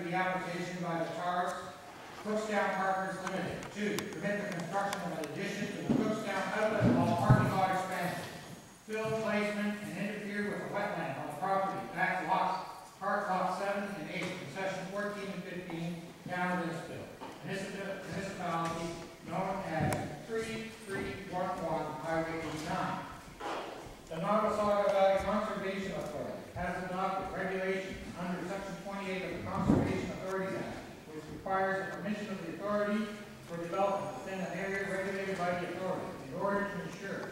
to the application by the Cookstown Partners Limited. 2, permit the construction of an addition to the Cookstown Outlet Mall parking lot expansion. Fill placement and interfere with the wetland on the property at Park Lot 7 and 8, concession 14 and 15, Town of Innisfil, municipality known as 3311 Highway 89. The Nottawasaga Valley Conservation Authority has adopted regulations under Section 28 of the Conservation Authorities Act, which requires the permission of the authority for development within an area regulated by the authority in order to ensure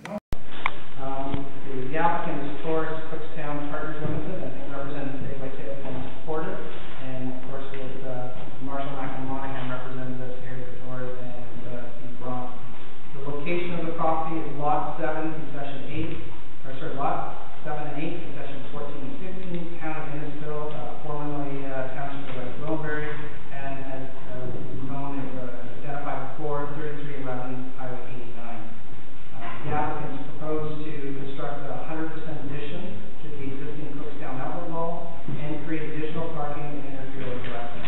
the applicant is Taurus Cookstown Partners Limited, and represented by Caitlin Porter, and of course with Marshall McMonaghan represented us here for Taurus and Steve Braun. The location of the property is Lot 7, Concession 8, Lot 7 and 8, Concession 14 and 15, Town of Innisfil, formerly Township of West Millbury, and as known as identified before, 3311 Highway 89. The applicants proposed to construct a 100% addition to the existing Cookstown Outlet Mall and create additional parking and interfere with the wetlands.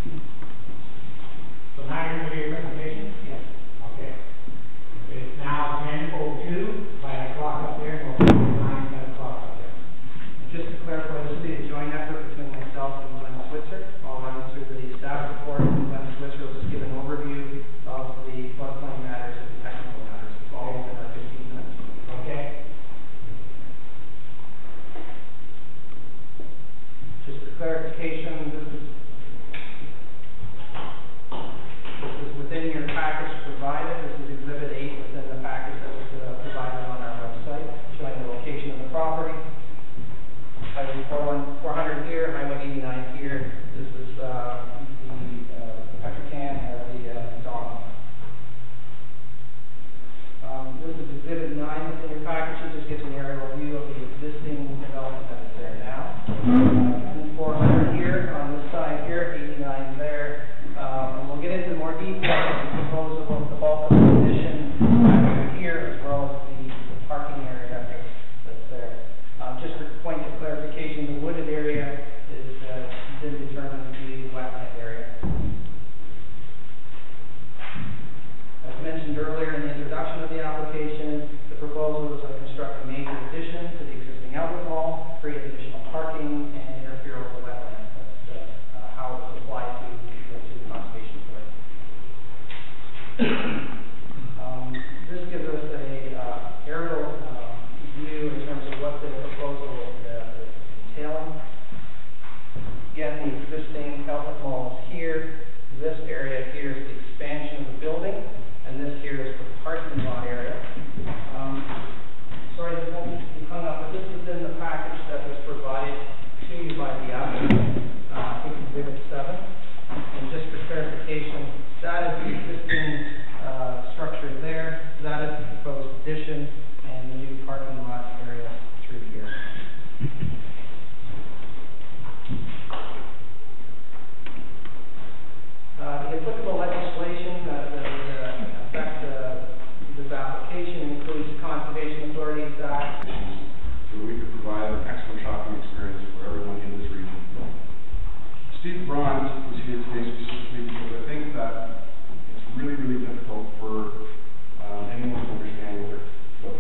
So now you're going to do your presentation? Yes. Okay. It's now 10:02 by the clock up there, and we'll put 9 o'clock up there. Just to clarify, this will be a joint effort between myself and Glenn Switzer. I'll run through the staff report, and Glenn Switzer will just give an overview of the floodplain matters and the technical matters. It's all within our 15 minutes. Okay. Just for clarification, this is within your package provided. This is Exhibit 8 within the package that was provided on our website, showing the location of the property. Highway 400 here, Highway 89 here. This is the Petrocan or the Dawn. This is Exhibit 9 within your package. It just gives an aerial view of the existing development that is there now. 400 here on this side here, 89 there. And we'll get into more detail of the proposal of the bulk of the addition here, as well as the parking area that's there. Just for point of clarification, the wooded area is been determined to be the wetland area. As mentioned earlier in the introduction of the application, the proposal is to construct a major addition to the existing outlet mall, create additional parking, and interfere with the wetlands. That's how it's applied to the conservation authority. This gives us a aerial view in terms of what the proposal is entailing. Again, the existing outlet mall is here. This area here is the expansion of the building, and this here is the parking lot area. Sorry, this won't be hung up, but this is in the package that was provided to you by the applicant. I think Exhibit 7. And just for clarification, that is the existing structure there. That is the proposed addition and the new parking lot area through here. The applicable legislation that would affect this application includes the Conservation Authorities Act. So we could provide an excellent shopping experience for everyone in this region. Steve Braun was here today specifically because I think that it's really, really difficult for anyone to understand what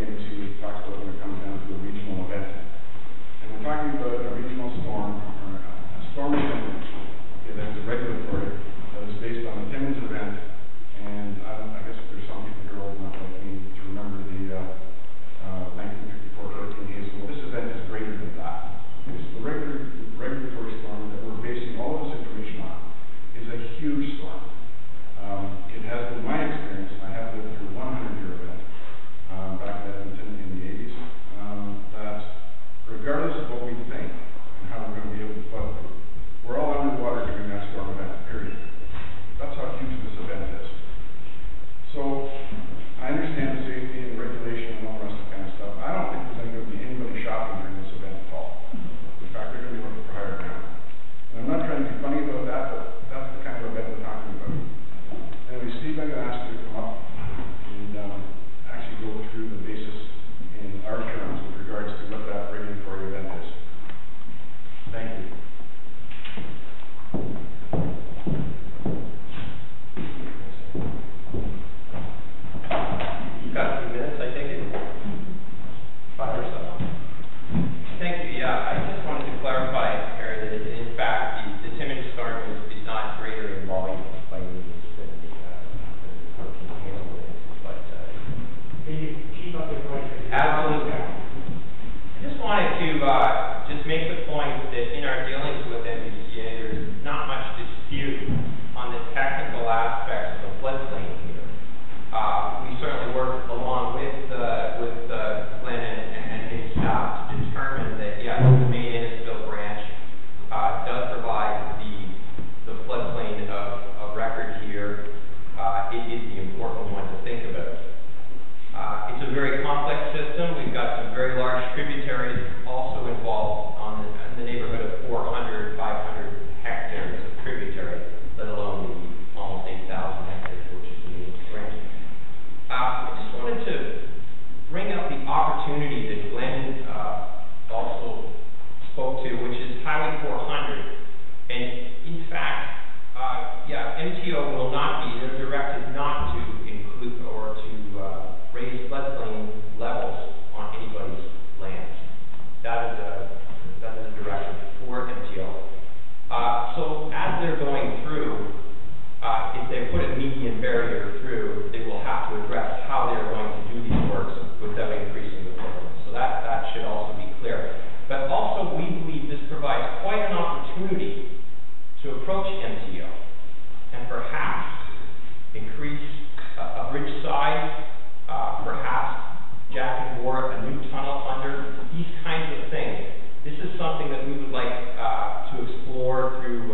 And in fact, MTO will not be, they're directed not to include or to raise floodplain levels on anybody's land. That is a directive for MTO. So as they're going through, if they put a median barrier through, they will have to address how they're going to do these works without increasing the floodplain. So that should also be clear. But also, we believe this provides quite an opportunity to approach MTO and perhaps increase a bridge size, perhaps jack and bore a new tunnel under, these kinds of things. This is something that we would like to explore through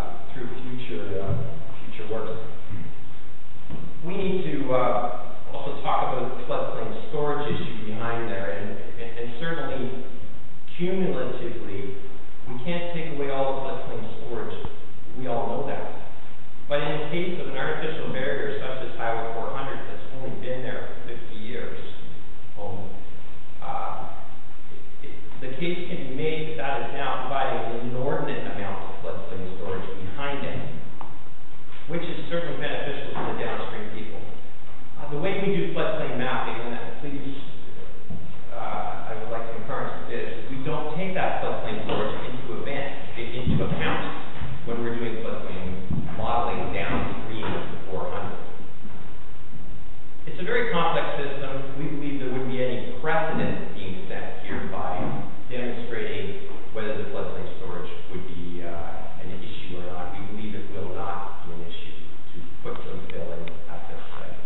future works. We need to also talk about the floodplain storage issue behind there, and certainly cumulatively, we can't take away all the floodplain storage. We all know that. But in the case of an artificial barrier such as Highway 400 that's only been there for 50 years, the case can be made that that is now providing an inordinate amount of floodplain storage behind it, which is certainly beneficial to the downstream people. The way we do floodplain mapping, and please, I would like to encourage this, we don't take that floodplain storage into account when we're doing floodplain modeling downstream of the 400. It's a very complex system. We believe there wouldn't be any precedent being set here by demonstrating whether the floodplain storage would be an issue or not. We believe it will not be an issue to put some fill in at this site.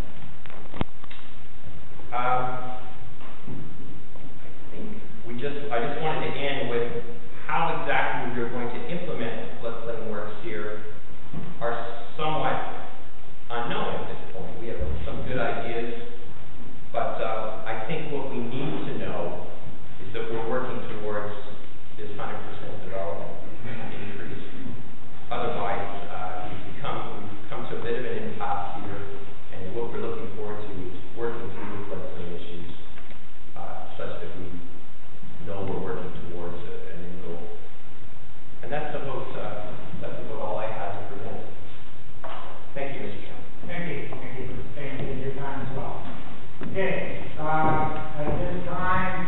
I just wanted to end with how exactly we're going to implement floodplain works here are somewhat unknown at this point. We have some good ideas, but I think what we need to know is that we're working towards this 100% development increase. Otherwise, we've come to a bit of an impasse here, and what we're looking forward to is working through the floodplain issues such that we know we're working towards an end goal. And that's about all I had to present. Thank you, Mr. Chairman. Thank you. Thank you for staying your time as well. Okay, at this time,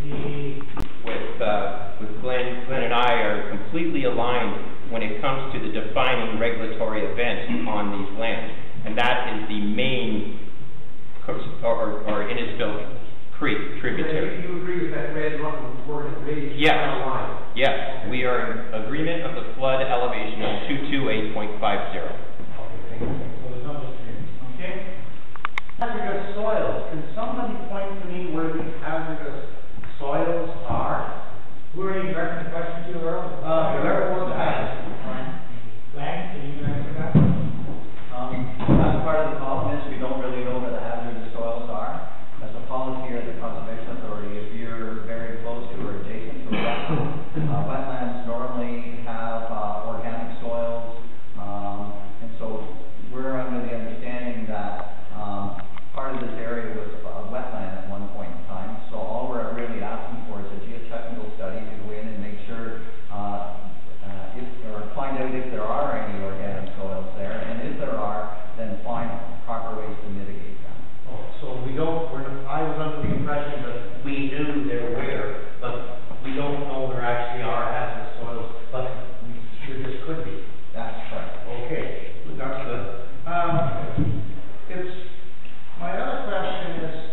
with Glenn and I are completely aligned when it comes to the defining regulatory event on these lands, and that is the main or Innisfil Creek tributary. You agree with that red line word raised line? Yes, we are in agreement of the flood elevation of 228.50. Okay. Hazardous soils. Can somebody point to me where these hazardous soils are? Who are you directing the question to, Earl? Whoever wants to ask. Lang, can you answer that? That's part of the problem is we don't really know where the hazardous soils are. As a policy or the Conservation Authority, if you're very close to or adjacent to a wetland, wetlands normally have organic soils, and so we're under the understanding that part of this area was a wetland at one point in time. So all we're really asking for is a geotechnical study to go in and make sure find out if there are any organic soils there, and if there are, then find proper ways to mitigate them. So we don't, I was under the impression that we knew there were, but we don't know there actually are hazardous soils, but there just could be. That's correct. Okay, that's good. My other question is,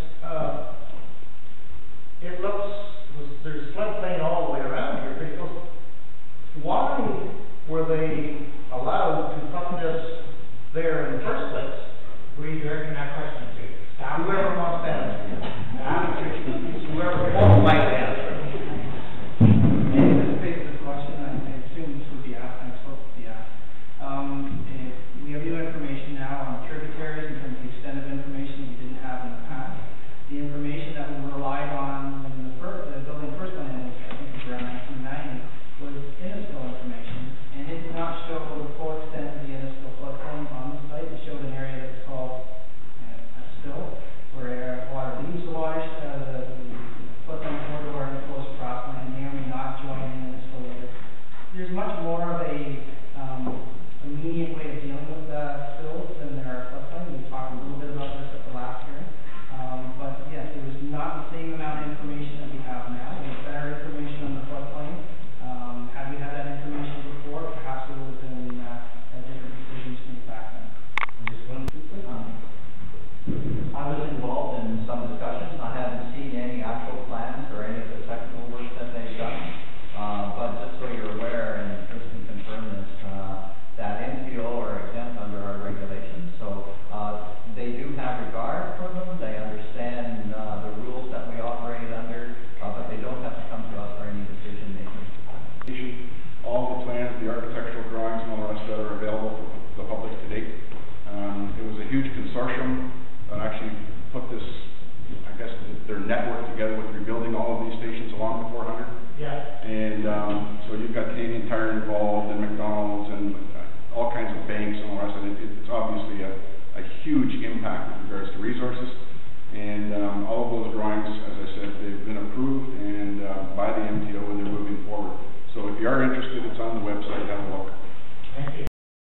it looks, there's floodplain all the way around here, pretty close. Why were they allowed to put this there in the first place? Who are you directing that question to? Whoever wants to answer. Whoever wants might answer. Maybe this begs the question, I assume this would be asked, and I hope to be asked. We have new information now on tributaries in terms of the extent of information we didn't have in the past. The information that we relied on when the building first went in, I think it was around 1990, was Innisfil information, and it did not show the full extent of the Innisfil floodplain on the site. It showed an area that's called a spill, where water leaves the the floodplain corridor and flows across land, may or may not join in Innisfil later. There's much more of a immediate way of dealing with spills in their floodplain. We talked a little bit about this at the last hearing. But yes, it was not the same amount of information that we have now. We have better information on the floodplain. Had we had that information before, perhaps it would have been a different decision to make back then. I was involved in some discussions. I haven't seen any actual plans or any of the technical work that they've done. But just so you're aware, and Chris can confirm this, that MTO are exempt under our regulations. So they do have regard for them. They understand the rules that we operate under, but they don't have to come to us for any decision making. All the plans, the architectural drawings, and all the rest of it are available for the public to date. It was a huge consortium that actually put this, I guess, their network together with rebuilding all of these stations along the 400. Yeah. And so you've got Canadian Tire involved, and McDonald's, and all kinds of banks and all the rest of it. It's obviously a huge impact with regards to resources. And all of those drawings, as I said, they've been approved and by the MTO, and they're moving forward. So if you are interested, it's on the website. Have a look. Thank you.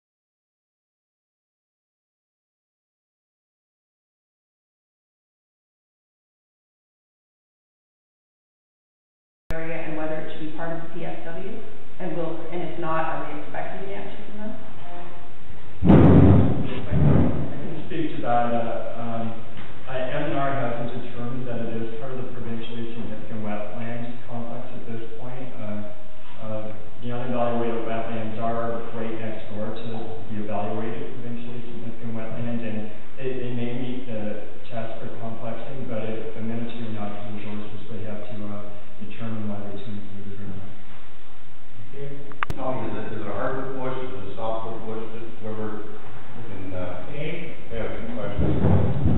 Area and whether it should be part of the PSW, and if not, are we expecting the answer from them? I can speak to that. M&R hasn't determined that it is part of the provincially significant wetlands complex at this point. The unevaluated wetlands are right next door to the evaluated provincially significant wetland, and they may meet the test for complexing, but if the Ministry of Natural Resources, they have to determine whether it's included or not. Tommy, is it a hardwood bush, is it a softwood bush, whoever can, Dave? they have some questions.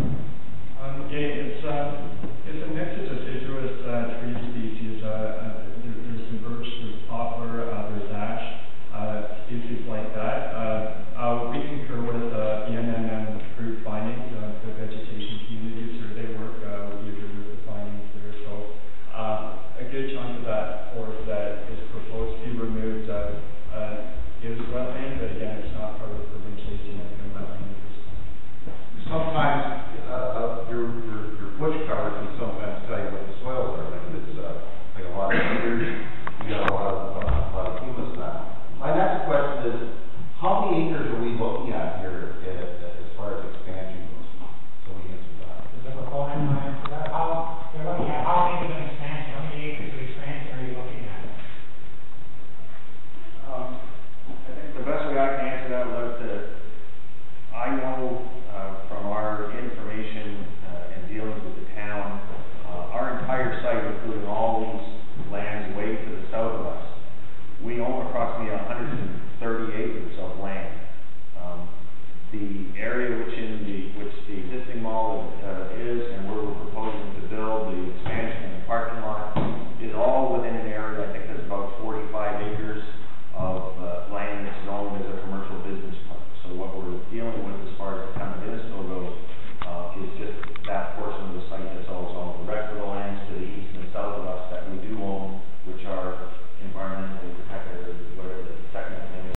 It's a mix of deciduous tree species. There's some birch, there's poplar, there's ash, species like that. We concur with the NMM group findings, the vegetation community survey work. We agree with the findings there. So a good chunk of that forest that is proposed to be removed is wetland, but again, it's not part of the provincially significant wetland at this time. Sometimes, your bush cover can sometimes tell you what the soils are, like it's, like a lot of cedars, you got a lot of humus now. My next question is, how many acres of